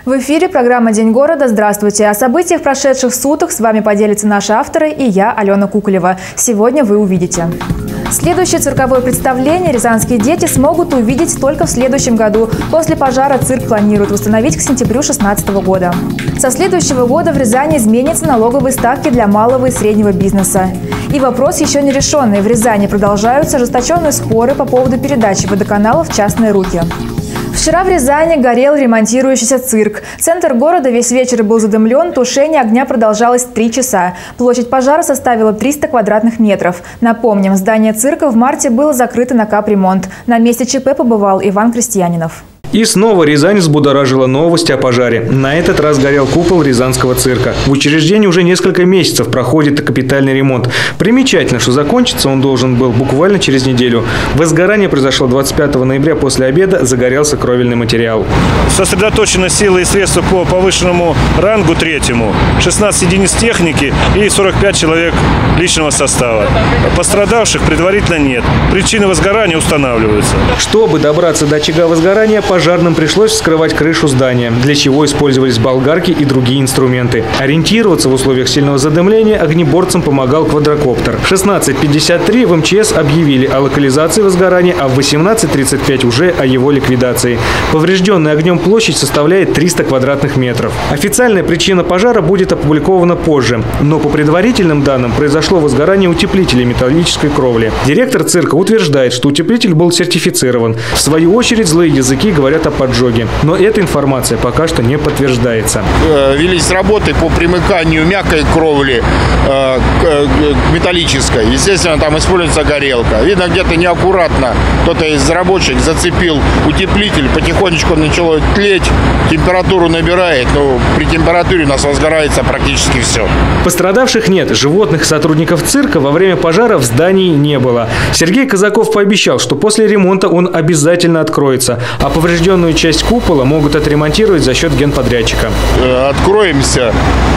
В эфире программа «День города». Здравствуйте. О событиях прошедших суток с вами поделятся наши авторы и я, Алена Куколева. Сегодня вы увидите. Следующее цирковое представление рязанские дети смогут увидеть только в следующем году. После пожара цирк планируют восстановить к сентябрю 2016 года. Со следующего года в Рязани изменятся налоговые ставки для малого и среднего бизнеса. И вопрос еще не решенный. В Рязани продолжаются ожесточенные споры по поводу передачи водоканала в частные руки. Вчера в Рязани горел ремонтирующийся цирк. Центр города весь вечер был задымлен, тушение огня продолжалось 3 часа. Площадь пожара составила 300 квадратных метров. Напомним, здание цирка в марте было закрыто на капремонт. На месте ЧП побывал Иван Крестьянинов. И снова Рязань взбудоражила новость о пожаре. На этот раз горел купол Рязанского цирка. В учреждении уже несколько месяцев проходит капитальный ремонт. Примечательно, что закончиться он должен был буквально через неделю. Возгорание произошло 25 ноября после обеда, загорелся кровельный материал. Сосредоточены силы и средства по повышенному рангу 3-му, 16 единиц техники и 45 человек личного состава. Пострадавших предварительно нет. Причины возгорания устанавливаются. Чтобы добраться до очага возгорания, пожарным пришлось вскрывать крышу здания, для чего использовались болгарки и другие инструменты. Ориентироваться в условиях сильного задымления огнеборцам помогал квадрокоптер. В 16:53 в МЧС объявили о локализации возгорания, а в 18:35 уже о его ликвидации. Поврежденная огнем площадь составляет 300 квадратных метров. Официальная причина пожара будет опубликована позже, но по предварительным данным произошло возгорание утеплителя металлической кровли. Директор цирка утверждает, что утеплитель был сертифицирован. В свою очередь злые языки говорят о поджоге. Но эта информация пока что не подтверждается. Велись работы по примыканию мягкой кровли к металлической. Естественно, там используется горелка. Видно, где-то неаккуратно кто-то из рабочих зацепил утеплитель, потихонечку начало тлеть, температуру набирает, но при температуре у нас возгорается практически все. Пострадавших нет. Животных и сотрудников цирка во время пожара в здании не было. Сергей Казаков пообещал, что после ремонта он обязательно откроется, а поврежденную часть купола могут отремонтировать за счет генподрядчика. Откроемся.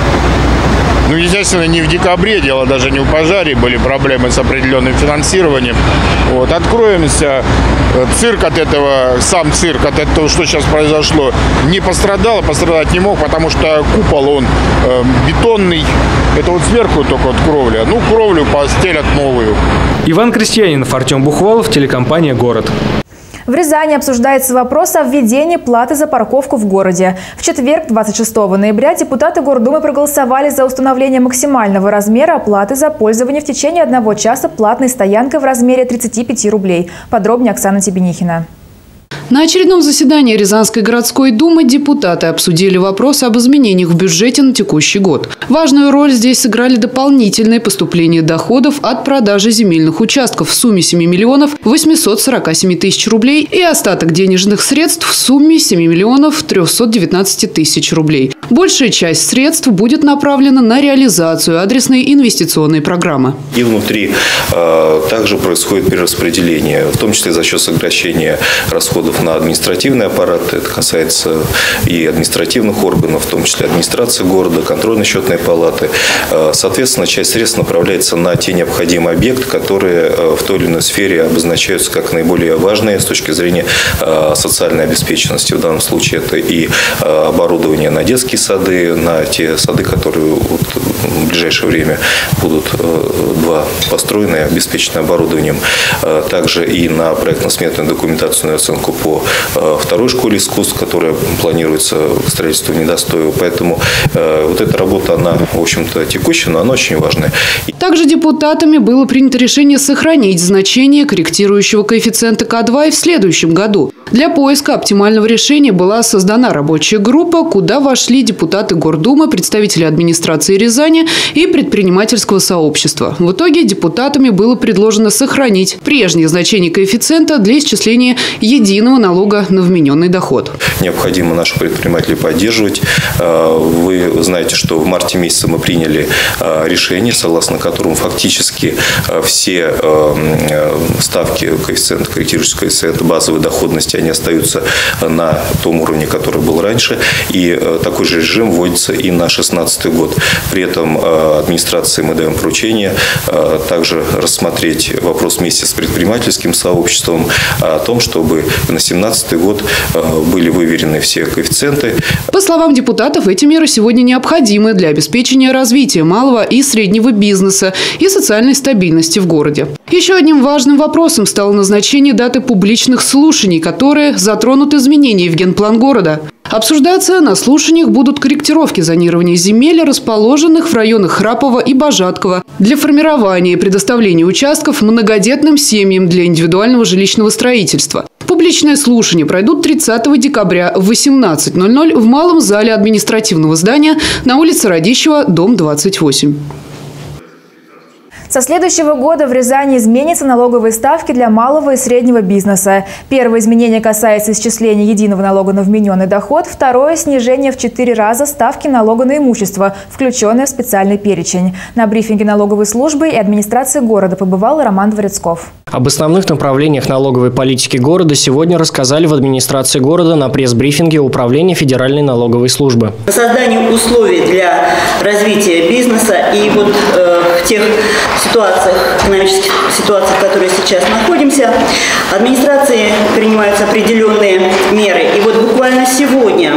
Ну, естественно, не в декабре, дело даже не в пожаре, были проблемы с определенным финансированием. Вот, откроемся. Цирк от этого, сам цирк от этого, что сейчас произошло, не пострадал, пострадать не мог, потому что купол, он бетонный. Это вот сверху только вот кровля. Ну, кровлю постелят новую. Иван Крестьянинов, Артем Бухвалов, телекомпания «Город». В Рязани обсуждается вопрос о введении платы за парковку в городе. В четверг, 26 ноября, депутаты Гордумы проголосовали за установление максимального размера оплаты за пользование в течение 1 часа платной стоянкой в размере 35 рублей. Подробнее Оксана Тебенихина. На очередном заседании Рязанской городской думы депутаты обсудили вопрос об изменениях в бюджете на текущий год. Важную роль здесь сыграли дополнительные поступления доходов от продажи земельных участков в сумме 7 миллионов 847 тысяч рублей и остаток денежных средств в сумме 7 миллионов 319 тысяч рублей. Большая часть средств будет направлена на реализацию адресной инвестиционной программы. И внутри также происходит перераспределение, в том числе за счет сокращения расходов на административный аппарат. Это касается и административных органов, в том числе администрации города, контрольно-счетной палаты. Соответственно, часть средств направляется на те необходимые объекты, которые в той или иной сфере обозначаются как наиболее важные с точки зрения социальной обеспеченности. В данном случае это и оборудование на детские сады, на те сады, которые в ближайшее время будут 2 построены, обеспечены оборудованием. Также и на проектно-сметную документацию оценку по 2-й школе искусств, которая планируется к строительству недостроя. Поэтому вот эта работа, она, в общем-то, текущая, но она очень важная. Также депутатами было принято решение сохранить значение корректирующего коэффициента К2 и в следующем году. Для поиска оптимального решения была создана рабочая группа, куда вошли депутаты Гордумы, представители администрации Рязани и предпринимательского сообщества. В итоге депутатами было предложено сохранить прежнее значение коэффициента для исчисления единого налога на вмененный доход. Необходимо наших предпринимателей поддерживать. Вы знаете, что в марте месяце мы приняли решение, согласно которому фактически все ставки коэффициента, корректирующего коэффициента базовой доходности, они остаются на том уровне, который был раньше. И такой же режим вводится и на 2016 год. При этом администрации мы даем поручение также рассмотреть вопрос вместе с предпринимательским сообществом о том, чтобы на 2017 год были выверены все коэффициенты. По словам депутатов, эти меры сегодня необходимы для обеспечения развития малого и среднего бизнеса и социальной стабильности в городе. Еще одним важным вопросом стало назначение даты публичных слушаний, которые затронут изменения в генплан города. Обсуждаться на слушаниях будут корректировки зонирования земель, расположенных в районах Храпово и Божаткова, для формирования и предоставления участков многодетным семьям для индивидуального жилищного строительства. Публичные слушания пройдут 30 декабря в 18:00 в малом зале административного здания на улице Радищева, дом 28. Со следующего года в Рязани изменятся налоговые ставки для малого и среднего бизнеса. Первое изменение касается исчисления единого налога на вмененный доход. Второе – снижение в 4 раза ставки налога на имущество, включенное в специальный перечень. На брифинге налоговой службы и администрации города побывал Роман Дворецков. Об основных направлениях налоговой политики города сегодня рассказали в администрации города на пресс-брифинге Управления Федеральной налоговой службы. Создание условий для развития бизнеса и вот в тех экономических ситуациях, в которых сейчас находимся, администрации принимаются определенные меры. И вот буквально сегодня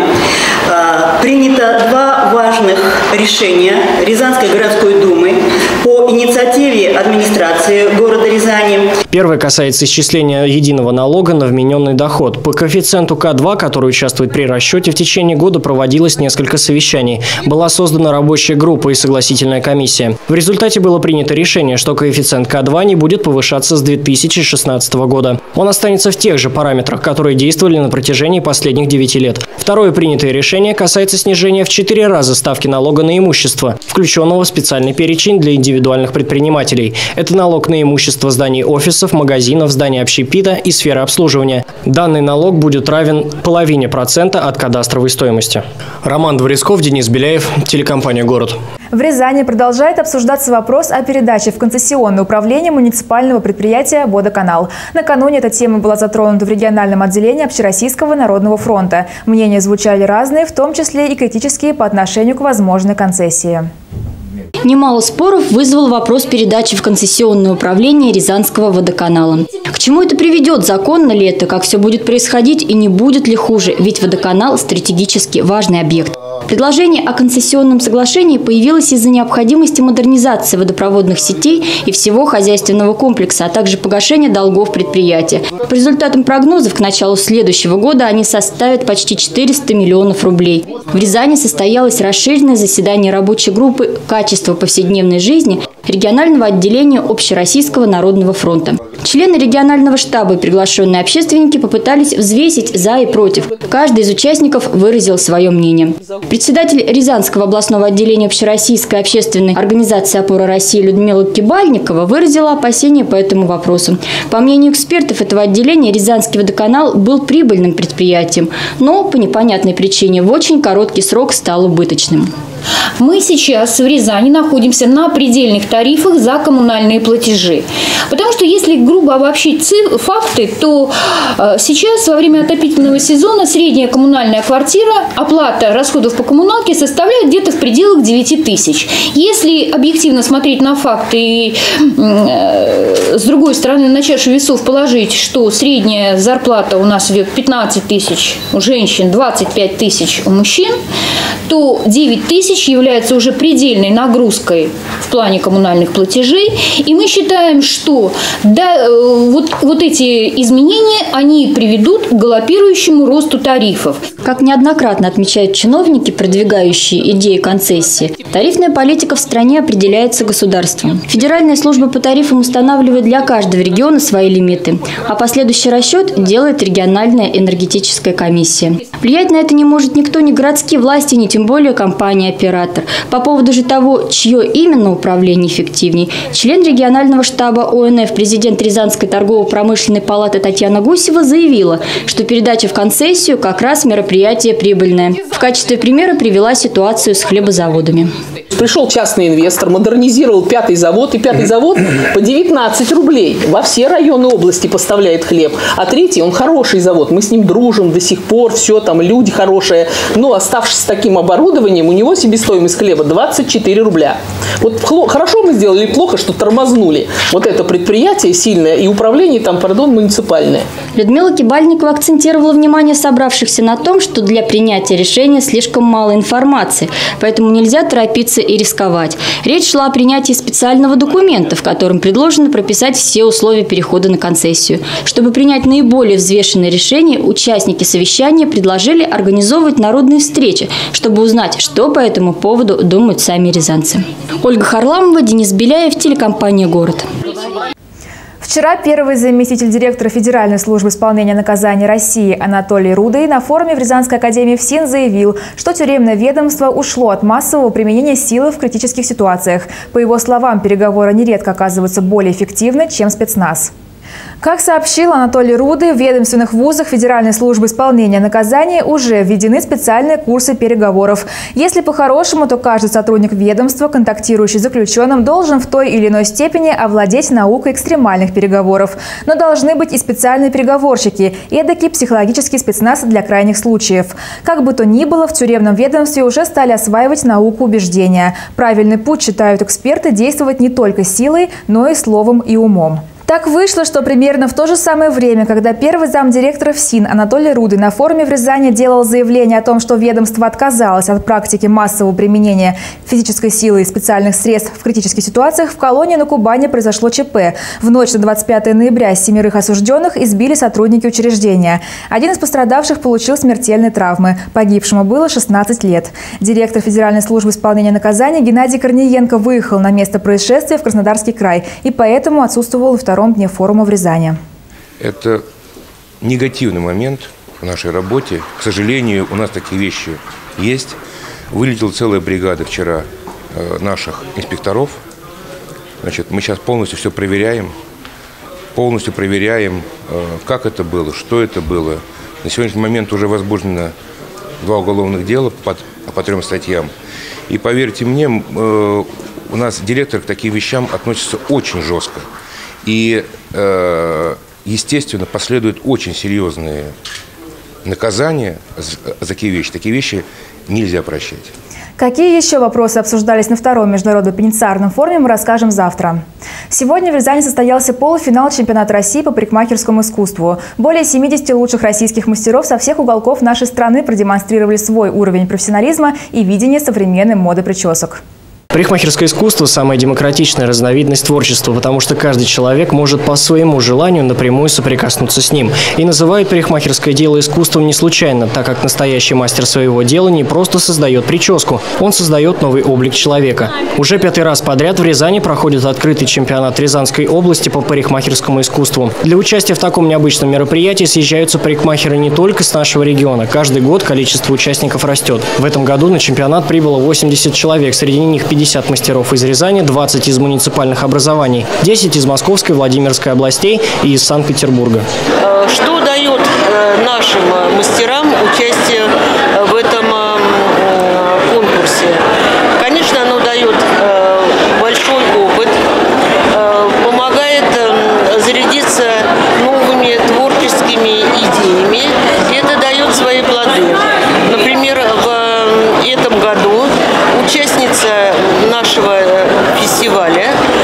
принято 2 важных решения Рязанской городской думы по инициативе администрации города Рязани. Первое касается исчисления единого налога на вмененный доход. По коэффициенту К2, который участвует при расчете, в течение года проводилось несколько совещаний. Была создана рабочая группа и согласительная комиссия. В результате было принято решение, что коэффициент К2 не будет повышаться с 2016 года. Он останется в тех же параметрах, которые действовали на протяжении последних 9 лет. Второе принятое решение касается снижения в 4 раза ставки налога на имущество, включенного в специальный перечень для индивидуальных предпринимателей. Это налог на имущество зданий офисов, магазинов, зданий общепита и сферы обслуживания. Данный налог будет равен 0,5% от кадастровой стоимости. Роман Дворецков, Денис Беляев, телекомпания «Город». В Рязани продолжает обсуждаться вопрос о передаче в концессионное управление муниципального предприятия «Водоканал». Накануне эта тема была затронута в региональном отделении Общероссийского народного фронта. Мнения звучали разные, в том числе и критические по отношению к возможной концессии. Немало споров вызвал вопрос передачи в концессионное управление Рязанского водоканала. К чему это приведет, законно ли это, как все будет происходить и не будет ли хуже, ведь водоканал – стратегически важный объект. Предложение о концессионном соглашении появилось из-за необходимости модернизации водопроводных сетей и всего хозяйственного комплекса, а также погашения долгов предприятия. По результатам прогнозов к началу следующего года они составят почти 400 миллионов рублей. В Рязани состоялось расширенное заседание рабочей группы «Качество повседневной жизни» регионального отделения Общероссийского народного фронта. Члены регионального штаба и приглашенные общественники попытались взвесить «за» и «против». Каждый из участников выразил свое мнение. Председатель Рязанского областного отделения Общероссийской общественной организации «Опора России» Людмила Кибальникова выразила опасения по этому вопросу. По мнению экспертов этого отделения, Рязанский водоканал был прибыльным предприятием, но по непонятной причине в очень короткий срок стал убыточным. Мы сейчас в Рязани находимся на предельных тарифах за коммунальные платежи. Потому что если грубо обобщить факты, то сейчас во время отопительного сезона средняя коммунальная квартира, оплата расходов по коммуналке составляет где-то в пределах 9 тысяч. Если объективно смотреть на факты и с другой стороны на чашу весов положить, что средняя зарплата у нас идет 15 тысяч у женщин, 25 тысяч у мужчин, то 9 тысяч является уже предельной нагрузкой в плане коммунальных платежей. И мы считаем, что вот эти изменения, они приведут к галопирующему росту тарифов. Как неоднократно отмечают чиновники, продвигающие идеи концессии, тарифная политика в стране определяется государством. Федеральная служба по тарифам устанавливает для каждого региона свои лимиты, а последующий расчет делает региональная энергетическая комиссия. Влиять на это не может никто, ни городские власти, ни тем более компания-оператор. По поводу же того, чье именно управление эффективней, член регионального штаба ОНФ, президент Рязанской торгово-промышленной палаты Татьяна Гусева заявила, что передача в концессию как раз мероприятие прибыльное. В качестве примера привела ситуацию с хлебозаводами. Пришел частный инвестор, модернизировал 5-й завод, и 5-й завод по 19 рублей во все районы области поставляет хлеб. А 3-й, он хороший завод, мы с ним дружим до сих пор, все там, люди хорошие. Но оставшись с таким оборудованием, у него себестоимость хлеба 24 рубля. Вот хорошо мы сделали или плохо, что тормознули вот это предприятие сильное и управление там, муниципальное. Людмила Кибальникова акцентировала внимание собравшихся на том, что для принятия решения слишком мало информации, поэтому нельзя торопиться и рисковать. Речь шла о принятии специального документа, в котором предложено прописать все условия перехода на концессию. Чтобы принять наиболее взвешенное решение, участники совещания предложили организовывать народные встречи, чтобы узнать, что по этому поводу думают сами рязанцы. Ольга Харламова, Денис Беляев, телекомпания «Город». Вчера первый заместитель директора Федеральной службы исполнения наказаний России Анатолий Рудый на форуме в Рязанской академии ФСИН заявил, что тюремное ведомство ушло от массового применения силы в критических ситуациях. По его словам, переговоры нередко оказываются более эффективны, чем спецназ. Как сообщил Анатолий Рудый, в ведомственных вузах Федеральной службы исполнения наказаний уже введены специальные курсы переговоров. Если по-хорошему, то каждый сотрудник ведомства, контактирующий с заключенным, должен в той или иной степени овладеть наукой экстремальных переговоров. Но должны быть и специальные переговорщики, эдакий психологический спецназ для крайних случаев. Как бы то ни было, в тюремном ведомстве уже стали осваивать науку убеждения. Правильный путь, считают эксперты, действовать не только силой, но и словом и умом. Так вышло, что примерно в то же самое время, когда первый замдиректора ФСИН Анатолий Рудый на форуме в Рязани делал заявление о том, что ведомство отказалось от практики массового применения физической силы и специальных средств в критических ситуациях, в колонии на Кубани произошло ЧП. В ночь на 25 ноября 7 осужденных избили сотрудники учреждения. Один из пострадавших получил смертельные травмы. Погибшему было 16 лет. Директор Федеральной службы исполнения наказаний Геннадий Корниенко выехал на место происшествия в Краснодарский край и поэтому отсутствовал на втором дне форума в Рязани. Это негативный момент в нашей работе. К сожалению, у нас такие вещи есть. Вылетела целая бригада вчера наших инспекторов. Значит, мы сейчас полностью все проверяем. Полностью проверяем, как это было, что это было. На сегодняшний момент уже возбуждено 2 уголовных дела по 3 статьям. И поверьте мне, у нас директор к таким вещам относится очень жестко. И, естественно, последуют очень серьезные наказания за такие вещи. Такие вещи нельзя прощать. Какие еще вопросы обсуждались на втором международном пенитенциарном форуме, мы расскажем завтра. Сегодня в Рязани состоялся полуфинал чемпионата России по парикмахерскому искусству. Более 70 лучших российских мастеров со всех уголков нашей страны продемонстрировали свой уровень профессионализма и видение современной моды причесок. Парикмахерское искусство – самая демократичная разновидность творчества, потому что каждый человек может по своему желанию напрямую соприкоснуться с ним. И называют парикмахерское дело искусством не случайно, так как настоящий мастер своего дела не просто создает прическу, он создает новый облик человека. Уже 5-й раз подряд в Рязани проходит открытый чемпионат Рязанской области по парикмахерскому искусству. Для участия в таком необычном мероприятии съезжаются парикмахеры не только с нашего региона. Каждый год количество участников растет. В этом году на чемпионат прибыло 80 человек, среди них 50 мастеров из Рязани, 20 из муниципальных образований, 10 из Московской, Владимирской областей и из Санкт-Петербурга. Что дает нашим мастерам участие в этом конкурсе? Конечно, оно дает большой опыт, помогает зарядиться новыми творческими идеями, и это дает свои плоды. Например, в этом году участница нашего фестиваля,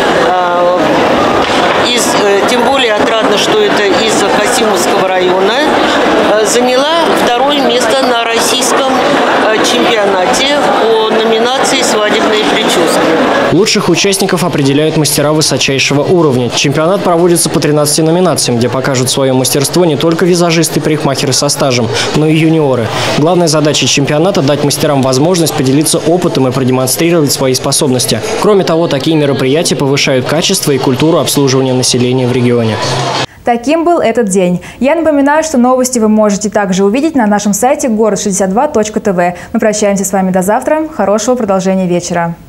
тем более отрадно, что это из Касимовского района, заняла 2-е место на российском чемпионате по номинации «Свадебные прически». Лучших участников определяют мастера высочайшего уровня. Чемпионат проводится по 13 номинациям, где покажут свое мастерство не только визажисты и парикмахеры со стажем, но и юниоры. Главная задача чемпионата – дать мастерам возможность поделиться опытом и продемонстрировать свои способности. Кроме того, такие мероприятия повышают качество и культуру обслуживания населения в регионе. Таким был этот день. Я напоминаю, что новости вы можете также увидеть на нашем сайте город62.тв. Мы прощаемся с вами до завтра. Хорошего продолжения вечера.